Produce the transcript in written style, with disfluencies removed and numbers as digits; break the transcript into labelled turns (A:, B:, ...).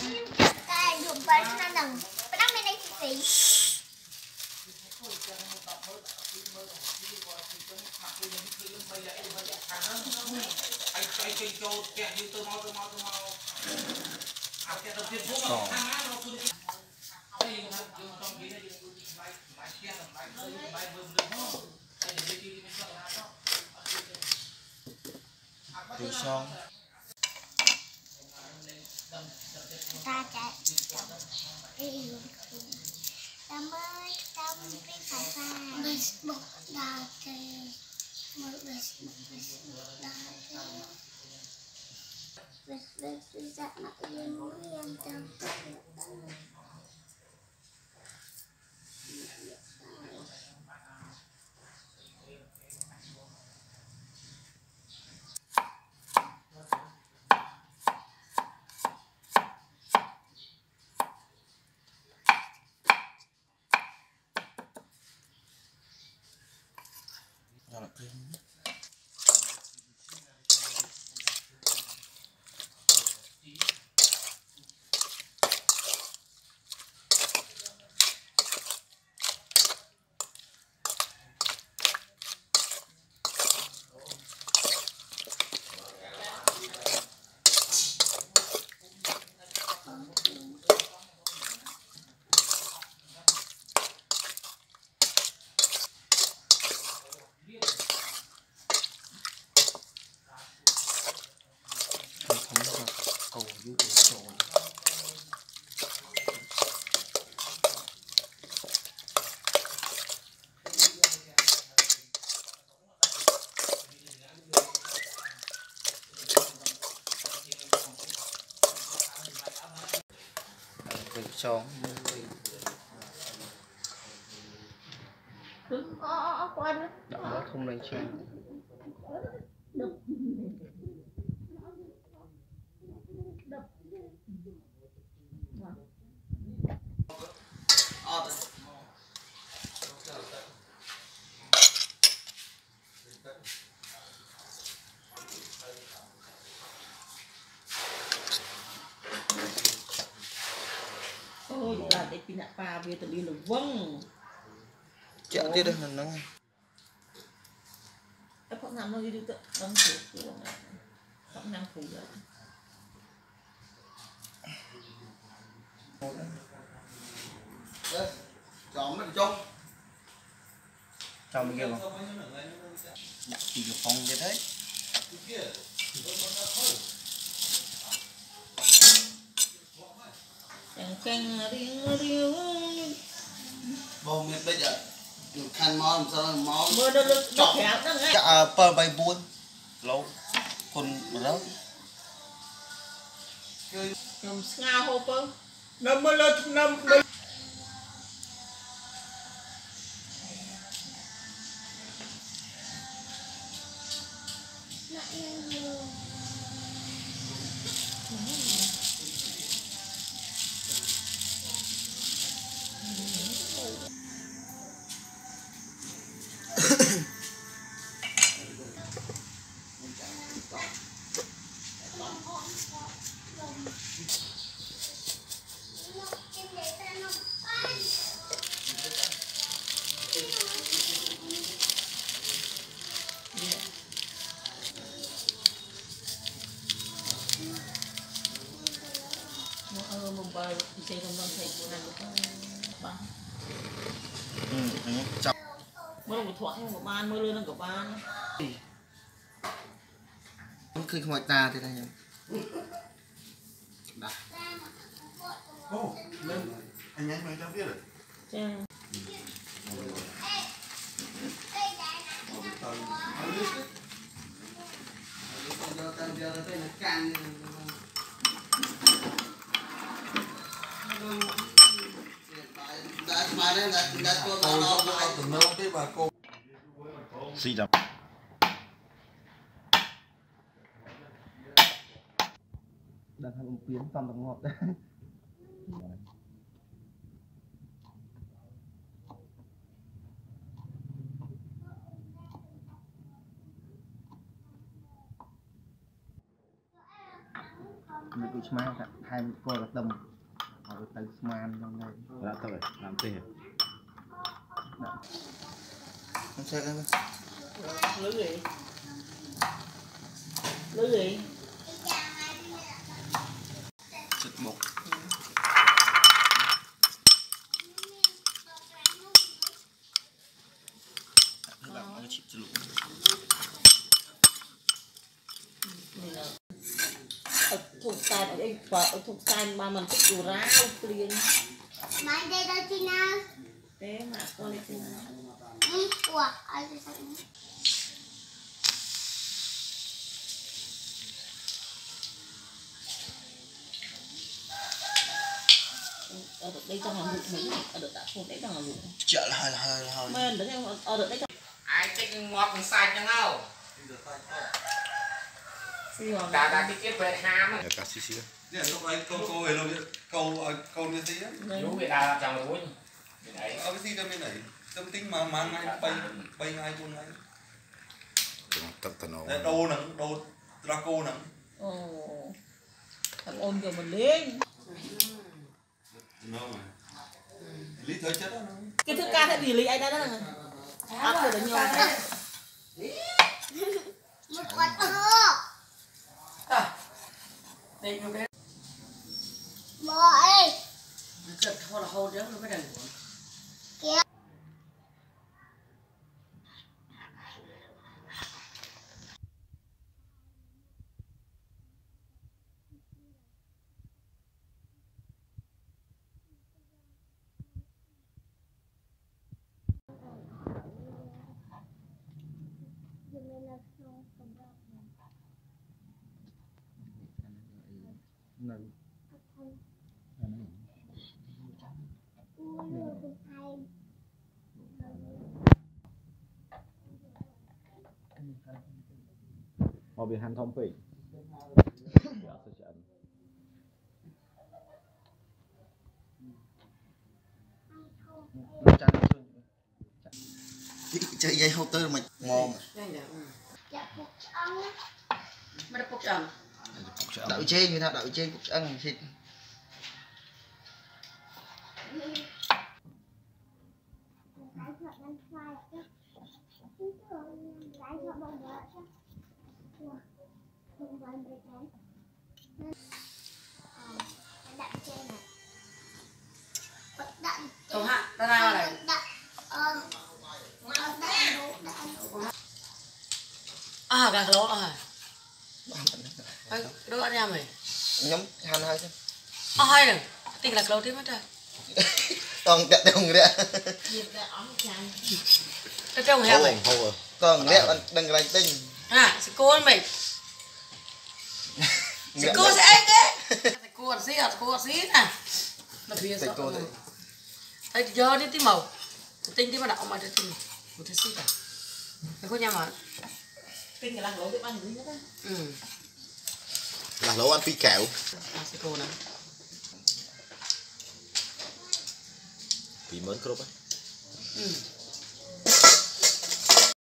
A: cái dùng bánh nó đằng bánh bên đây thì
B: từ son
A: ta chạy đi ta mới trong cái khả pha bịch bột đào kề một bịch đào kề bịch dạ mặt yên mũi em trong
B: rồi là thêm cầu dưới cái sổ cái son đó không lên trang
C: ôi là để pin pa về tự nhiên là vâng
B: chợ tiếp đây là nó
C: em không làm đâu đi tự đóng thủ không năng phủ rồi
B: chọn mình chung trong kia không đặt chỉ được phòng như thế
C: canh riêng
B: bông bây giờ được khăn món sao món
C: mưa nó chọc khéo đó nghe
B: per bay buôn lâu con rớt
C: nhom ngao hộp không nó mưa lên nó mumbai bisa ngomong saya bukan bang
B: chọc
C: mưa một thoại của ban mưa lên của ban
B: khi ngoài ta thì đây đặt anh nhắn mày cho biết rồi xì đập đặt hàng ông Tiến toàn bằng ngọt đấy
D: bị smart hai cô là tầm ở từ smart trong đây
E: đã tới làm tiền
D: không sao đâu
C: lưới gì lưới gì
D: chụp một
C: thuộc sàn ở đây ở thuộc sàn mà mình thích dù ráo liền
A: Mai đây đâu chị nào?
C: thế mà con này thì nào
A: Ủa, ai đi sang?
C: ở đây trong hàng lụa mấy ở được tạ phun đấy trong hàng lụa
B: chợ là hơi
C: men đấy ở được đấy
F: ai thích ngọt bằng sạch chẳng đâu đã đi kết về ham
E: cá xí xí
B: nè lúc ấy câu về luôn câu như thế
F: chú về đà chẳng rồi đấy
B: ở cái gì đâu bên này tâm tính mà mang ngay bay ngay buôn ngay
E: tập tần ồ
B: đồ Draco nắng
C: ồ thằng ôn của mình lên
B: lý thời chất đó
C: cái thứ ca thế gì lý anh đó là áp được nhiều
A: Một quạt thơ.
F: đây nó cái
A: Bò ơi.
F: chật thôi là hôn chứ nó mới đừng
E: mà bị hành thông phỉ
B: chơi dây hậu tư mà ngon
A: Dạ phục ông á.
F: mà được phục chẳng
D: đậu chê như thế nào đậu chê cũng ăn thịt
A: Cái thợ đang xoay chứ. Cái thợ bông vợ chứ. Không phải để cái. Đạn trên này. Đạn.
F: đâu hạ ra ra này
A: Đạn.
F: à cả lỗ rồi đứa anh em mày
D: nhóm hành hơi thôi
F: hai rồi tình là lỗ tiếp mất rồi
D: còn đẹp đồng đấy
F: cái trông heo mày
D: còn đẹp đừng lành tinh
F: à sẽ cô mày sẽ cô sẽ ấy thế sẽ cô xí nè nó phía sợ thấy giờ đi tí màu tinh tí mà đậu mà tinh một thế xí cả cái cô nhà mà
C: kinh cái làng lỗ cái ăn gì nữa
E: là lẩu ăn phi kẹo
F: à sẽ cô nè
E: vì mến cướp á
F: ừ